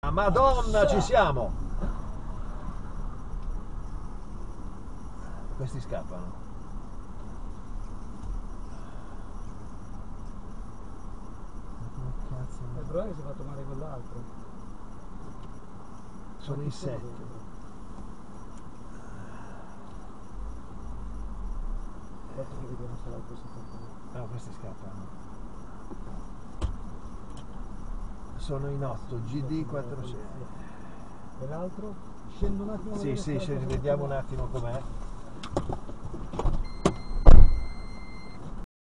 Ah, Madonna, ci siamo! Questi scappano. Cazzo, Il problema è che si è fatto male quell'altro. sono insetti. Aspetta che vediamo se l'altro si fa male. No, questi scappano. Sono in 8, GD46. E l'altro? Scendo un attimo a Sì, vedere sì, se l'altro si fa vediamo un male. attimo com'è.